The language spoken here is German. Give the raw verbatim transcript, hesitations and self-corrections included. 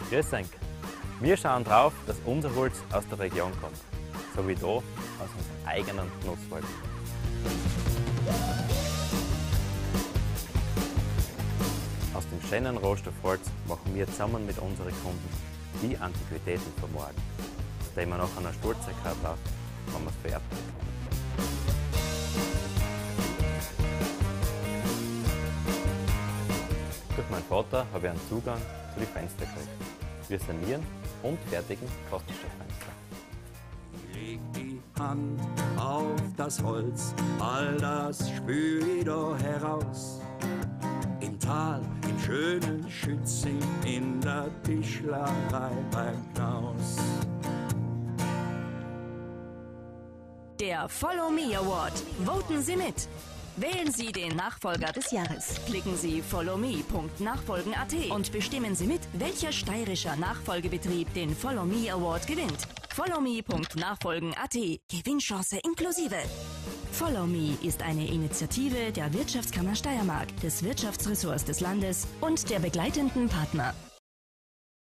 Grüß euch. Wir schauen drauf, dass unser Holz aus der Region kommt, so wie da aus unserem eigenen Nusswald. Aus dem schönen Rohstoff Holz machen wir zusammen mit unseren Kunden die Antiquitäten von morgen, aus denen man nach einer Stolzigkeit läuft, wenn man es vererbt bekommt. Durch meinen Vater habe ich einen Zugang zu den Fenstern gekriegt. Wir sanieren und fertigen Kastenstofffenster. Leg die Hand auf das Holz, all das spür ich da heraus. Im Tal, im schönen Schützing, in der Tischlerei beim Knaus. Der Follow Me Award. Voten Sie mit. Wählen Sie den Nachfolger des Jahres. Klicken Sie follow me punkt nachfolgen punkt at und bestimmen Sie mit, welcher steirischer Nachfolgebetrieb den Follow Me Award gewinnt. follow me punkt nachfolgen punkt at. Gewinnchance inklusive. Follow Me ist eine Initiative der Wirtschaftskammer Steiermark, des Wirtschaftsressorts des Landes und der begleitenden Partner.